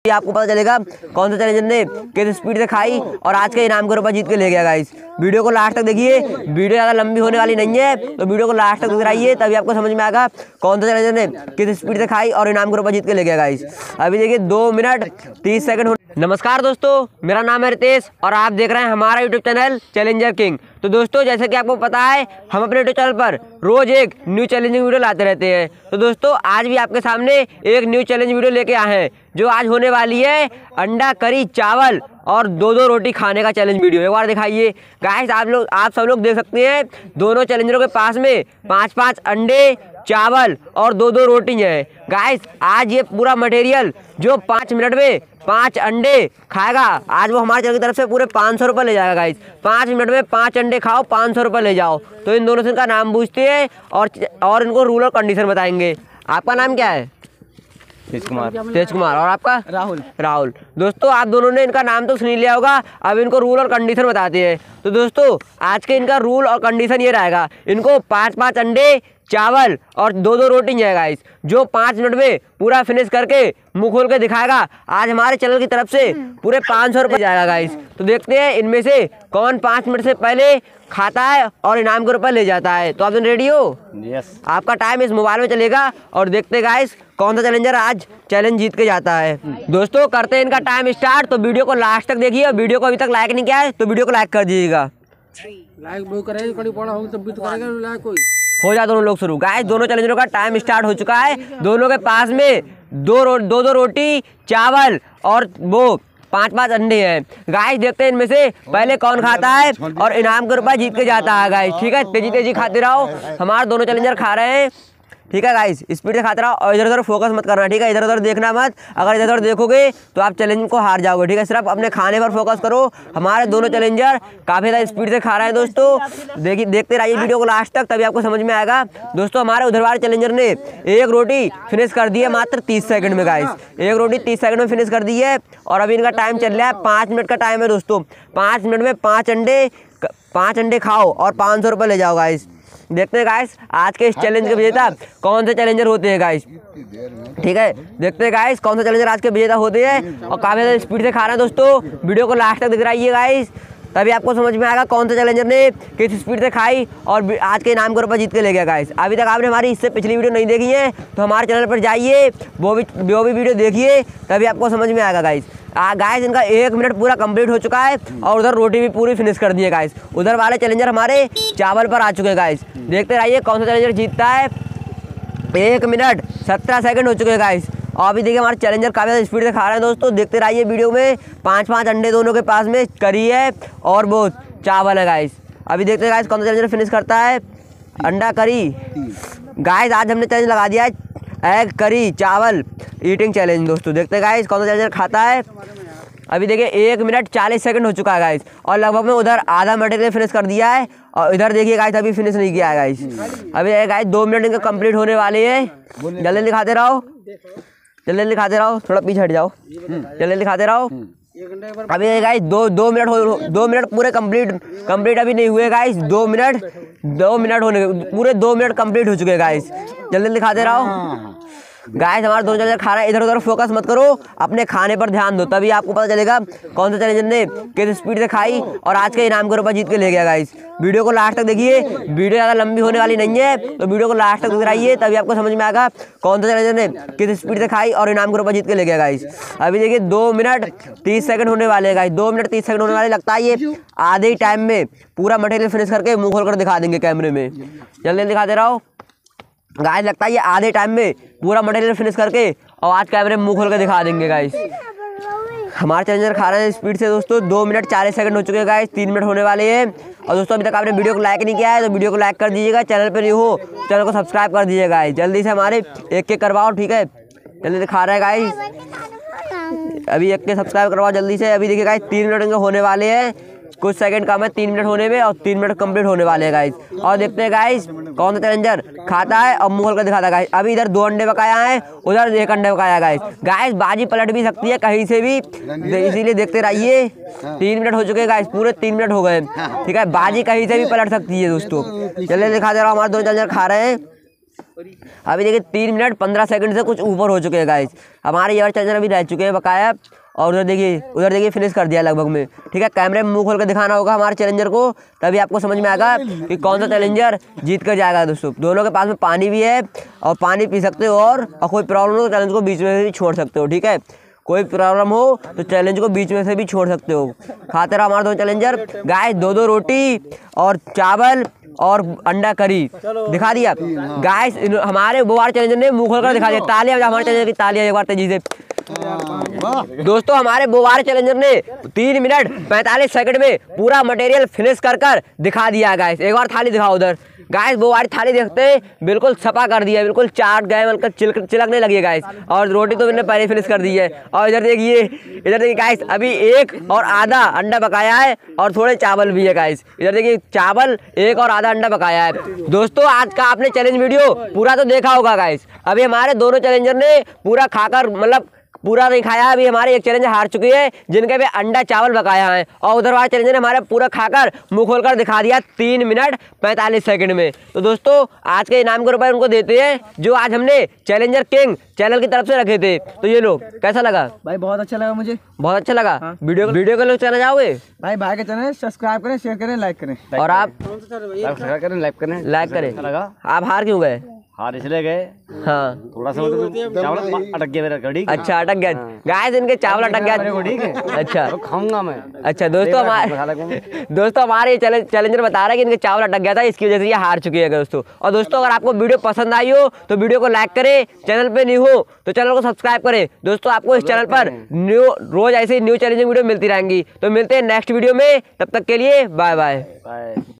आपको पता चलेगा कौन सा चैलेंजर ने किस स्पीड से खाई और आज के इनाम के रुपये जीत के ले गया गाइस। वीडियो को लास्ट तक देखिए, वीडियो ज़्यादा लंबी होने वाली नहीं है, तो वीडियो को लास्ट तक दिखाइए, तभी आपको समझ में आएगा कौन सा चैलेंजर ने किस स्पीड से खाई और इनाम के रुपये जीत के ले गया गाइस। अभी देखिए 2 मिनट 30 सेकंड। नमस्कार दोस्तों, मेरा नाम है रितेश और आप देख रहे हैं हमारा यूट्यूब चैनल चैलेंजर किंग। तो दोस्तों, जैसे कि आपको पता है, हम अपने यूट्यूब चैनल पर रोज एक न्यू चैलेंजिंग वीडियो लाते रहते हैं। तो दोस्तों, आज भी आपके सामने एक न्यू चैलेंज वीडियो लेके आए हैं, जो आज होने वाली है अंडा करी चावल और 2-2 रोटी खाने का चैलेंज वीडियो। एक बार दिखाइए गाइस, आप सब लोग देख सकते हैं दोनों चैलेंजरों के पास में 5-5 अंडे, चावल और 2-2 रोटी है। गाइस, आज ये पूरा मटेरियल जो 5 मिनट में 5 अंडे खाएगा, आज वो हमारे चैनल की तरफ से पूरे 500 रुपये ले जाएगा गाइस। 5 मिनट में 5 अंडे खाओ, 500 रुपये ले जाओ। तो इन दोनों से इनका नाम पूछते हैं और इनको रूल और कंडीशन बताएंगे। आपका नाम क्या है? तेज कुमार। और आपका? राहुल। दोस्तों, आप दोनों ने इनका नाम तो सुन लिया होगा, अब इनको रूल और कंडीशन बताते हैं। तो दोस्तों, आज के इनका रूल और कंडीशन ये रहेगा, इनको 5-5 अंडे, चावल और 2-2 रोटी है गाइस। जो 5 मिनट में पूरा फिनिश करके मुंह खोल के दिखाएगा, आज हमारे चैनल की तरफ से पूरे 500 रुपये जाएगा गाइस। तो देखते हैं इनमें से कौन 5 मिनट से पहले खाता है और इनाम के रुपये ले जाता है। तो आप रेडी हो? यस। आपका टाइम इस मोबाइल में चलेगा और देखते गाइस कौन सा चैलेंजर आज चैलेंज जीत के जाता है। दोस्तों, करते हैं इनका टाइम स्टार्ट। तो वीडियो को लास्ट तक देखिए और वीडियो को अभी तक लाइक नहीं किया है तो वीडियो को लाइक कर दीजिएगा। हो जाए दोनों लोग शुरू। गाइस, दोनों चैलेंजरों का टाइम स्टार्ट हो चुका है। दोनों के पास में 2-2 रोटी, चावल और वो 5-5 अंडे हैं। गाइस, देखते हैं इनमें से पहले कौन खाता है और इनाम के रुपये जीत के जाता है गाइस। ठीक है, तेजी खाते रहो, हमारे दोनों चैलेंजर खा रहे हैं। ठीक है गाइस, स्पीड से खाते रहो और इधर उधर फोकस मत करना। ठीक है, इधर उधर देखना मत, अगर इधर उधर देखोगे तो आप चैलेंज को हार जाओगे। ठीक है, सिर्फ अपने खाने पर फोकस करो। हमारे दोनों चैलेंजर काफ़ी ज़्यादा स्पीड से खा रहे हैं दोस्तों। देखते रहिए वीडियो को लास्ट तक, तभी आपको समझ में आएगा। दोस्तों, हमारे उधर वाले चैलेंजर ने एक रोटी फिनिश कर दी है मात्र 30 सेकंड में गाइस। एक रोटी 30 सेकंड में फिनिश कर दी है और अभी इनका टाइम चल रहा है 5 मिनट का टाइम है दोस्तों। 5 मिनट में 5 अंडे खाओ और 500 रुपये ले जाओ गाइस। देखते हैं गाइस आज के इस चैलेंज के विजेता कौन से चैलेंजर होते हैं गाइस। ठीक है, देखते हैं गाइस कौन सा चैलेंजर आज के विजेता होते हैं और काफ़ी ज़्यादा स्पीड से खा रहे हैं दोस्तों। वीडियो को लास्ट तक दिख रही है गाइस, तभी आपको समझ में आएगा कौन सा चैलेंजर ने किस स्पीड से खाई और आज के इनाम के रुपये जीत के ले गया गाइस। अभी तक आपने हमारी इससे पिछली वीडियो नहीं देखी है तो हमारे चैनल पर जाइए, वो भी वीडियो देखिए, तभी आपको समझ में आएगा गाइस। गाइस, इनका 1 मिनट पूरा कंप्लीट हो चुका है और उधर रोटी भी पूरी फिनिश कर दी है गाइस। उधर वाले चैलेंजर हमारे चावल पर आ चुके हैं गाइस। देखते रहिए कौन सा चैलेंजर जीतता है। 1 मिनट 17 सेकंड हो चुके हैं गाइस और अभी देखिए हमारे चैलेंजर काफ़ी ज़्यादा स्पीड से खा रहे हैं दोस्तों। देखते रहिए वीडियो में 5-5 अंडे दोनों के पास में करी है और वो चावल है गाइस। अभी देखते हैं गाइस कौन सा चैलेंजर फिनिश करता है। अंडा करी गाइस, आज हमने चैलेंज लगा दिया है एग करी चावल ईटिंग चैलेंज दोस्तों। देखते हैं गाइस कौन सा चैलेंजर खाता है। अभी देखिए 1 मिनट 40 सेकंड हो चुका है गाइस और लगभग में उधर आधा मटेरियल फिनिश कर दिया है और इधर देखिए गाइस अभी फिनिश नहीं किया है गाइस। अभी गाइस 2 मिनट इनके कंप्लीट होने वाले हैं। जल्दी दिखाते रहो, थोड़ा पीछे हट जाओ, जल्दी दिखाते रहो। अभी गाइस 2 मिनट पूरे कंप्लीट अभी नहीं हुए गाइस। 2 मिनट होने पूरे 2 मिनट कंप्लीट हो चुके हैं गाइस। जल्दी दिखाते रहो गाइस, हमारे दोनों चैलेंजर खा रहे हैं। इधर उधर फोकस मत करो, अपने खाने पर ध्यान दो, तभी आपको पता चलेगा कौन सा चैलेंजर ने किस स्पीड से खाई और आज के इनाम के रुपये जीत के ले गया गाइस। वीडियो को लास्ट तक देखिए, वीडियो ज़्यादा लंबी होने वाली नहीं है, तो वीडियो को लास्ट तक दिखाइए, तभी आपको समझ में आएगा कौन सा चैलेंजर ने किस स्पीड से खाई और इनाम के रुपये जीत के ले गया गाइस। अभी देखिए 2 मिनट 30 सेकंड होने वाले हैं गाइस। 2 मिनट 30 सेकंड होने वाले, लगता है ये आधे ही टाइम में पूरा मटेरियल फिनिश करके मुँह खोल कर दिखा देंगे कैमरे में। जल्दी दिखाते रहो गाइस, लगता है ये आधे टाइम में पूरा मटेरियल फिनिश करके और आज कैमरे में मुंह खोल के दिखा देंगे गाइस। हमारे चैलेंजर खा रहे हैं स्पीड से दोस्तों। 2 मिनट 40 सेकंड हो चुके हैं गाइस, 3 मिनट होने वाले हैं। और दोस्तों, अभी तक आपने वीडियो को लाइक नहीं किया है तो वीडियो को लाइक कर दीजिएगा। चैनल पर नहीं हो चैनल को सब्सक्राइब कर दीजिएगा गाइस। जल्दी से हमारे एक करवाओ। ठीक है, जल्दी दिखा रहा है गाइस, अभी एक सब्सक्राइब करवाओ जल्दी से। अभी देखिए गाइस 3 मिनट इनके होने वाले हैं, कुछ सेकंड कम है 3 मिनट होने में और 3 मिनट कंप्लीट होने वाले हैं गाइस। और देखते हैं गाइस कौन सा चैलेंजर खाता है और मुंह खोल कर दिखाता है गाइस। अभी इधर 2 अंडे बकाया है, उधर 1 अंडे बकाया गाइस। गाइस बाजी पलट भी सकती है कहीं से भी, इसीलिए देखते रहिए। 3 मिनट हो चुके हैं गाइस, पूरे 3 मिनट हो गए। ठीक है, बाजी कहीं से भी पलट सकती है दोस्तों। चलिए दिखा दे रहा हूँ, हमारे 2 चैलेंजर खा रहे हैं। अभी देखिए 3 मिनट 15 सेकंड से कुछ ऊपर हो चुके हैं गाइस। हमारे ये वाले चैलेंजर अभी रह चुके हैं बकाया। और उधर देखिए फिनिश कर दिया लगभग में। ठीक है, कैमरे में मुंह खोल कर दिखाना होगा हमारे चैलेंजर को, तभी आपको समझ में आएगा कि कौन सा चैलेंजर जीत कर जाएगा। दोस्तों दोनों के पास में पानी भी है और पानी पी सकते हो, और कोई प्रॉब्लम हो तो चैलेंज को बीच में भी छोड़ सकते हो। ठीक है, कोई प्रॉब्लम हो तो चैलेंज को बीच में से भी छोड़ सकते हो। खाते रहो हमारे 2 चैलेंजर गाइस। 2 रोटी और चावल और अंडा करी दिखा दिया गाइस। हमारे वो वाले चैलेंजर ने मुंह खोलकर दिखा दिया। तालियां हमारे चैलेंजर की, तालियां एक बार तेजी से। दोस्तों हमारे बोवार चैलेंजर ने 3 मिनट 45 सेकंड में पूरा मटेरियल फिनिश कर दिखा दिया गाइस। एक बार थाली दिखाओ उधर गाइस। बोवारी थाली देखते हैं बिल्कुल सपा कर दिया, बिल्कुल चाट गए, मतलब चिलकने लगी है गाइस। और रोटी तो मैंने पहले फिनिश कर दी है। और इधर देखिए गाइस, अभी 1 और आधा अंडा पकाया है और थोड़े चावल भी है गाइस। इधर देखिए चावल 1 और आधा अंडा पकाया है। दोस्तों आज का आपने चैलेंज वीडियो पूरा तो देखा होगा गाइस। अभी हमारे दोनों चैलेंजर ने पूरा खाकर, मतलब पूरा नहीं खाया। अभी हमारे एक चैलेंजर हार चुकी है जिनके भी अंडा चावल बकाया है, और उधर वाले चैलेंजर ने हमारा पूरा खाकर मुंह खोलकर दिखा दिया 3 मिनट 45 सेकंड में। तो दोस्तों आज के इनाम के रुपए उनको देते हैं जो आज हमने चैलेंजर किंग चैनल की तरफ से रखे थे। तो ये लो, कैसा लगा भाई? बहुत अच्छा लगा मुझे, बहुत अच्छा लगा। हाँ। वीडियो के लोग चैनल जाओगे भाई के चैनल सब्सक्राइब करें, शेयर करें, लाइक करें। और आप लाइक करें। आप हार क्यों गए? हार इसलिए गए, हाँ थोड़ा सा चावल अटक गया मेरा कड़ी। अच्छा अटक गया गाइस, इनके चावल अटक गया। ठीक है, अच्छा खाऊंगा मैं। अच्छा दोस्तों हमारे चैलेंजर बता रहा है कि इनके चावल अटक गया था, इसकी वजह से ये हार चुकी है दोस्तों। और दोस्तों अगर आपको वीडियो पसंद आई हो तो वीडियो को लाइक करें, चैनल पे न्यू हो तो चैनल को सब्सक्राइब करें। दोस्तों आपको इस चैनल पर रोज ऐसे न्यू चैलेंजिंग वीडियो मिलती रहेंगी। तो मिलते हैं नेक्स्ट वीडियो में, तब तक के लिए बाय बाय।